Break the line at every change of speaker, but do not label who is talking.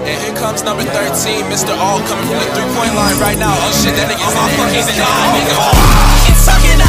And here comes number 13, Mr. All coming from the 3-point line right now. Oh shit, that nigga's in. It's talking